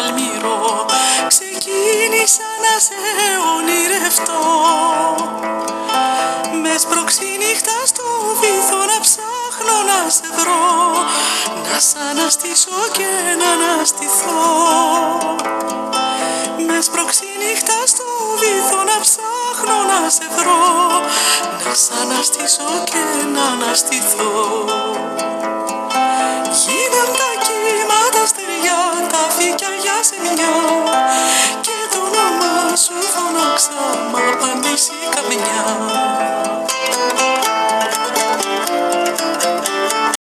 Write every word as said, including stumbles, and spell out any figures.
αλμυρό, ξεκίνησα να σε ονειρευτώ. Μες προξενύχτα στο βυθό να ψάχνω να σε βρω, να σ' αναστήσω και να αναστηθώ. Μες προξενύχτα στο βυθό να ψάχνω να σε βρω, να σ' αναστήσω και να αναστηθώ. Γίναν τα κύματα στεριά, τα φύκια για σεμιά, και το όνομά σου φωνάξα, μ' απαντήσει καμιά.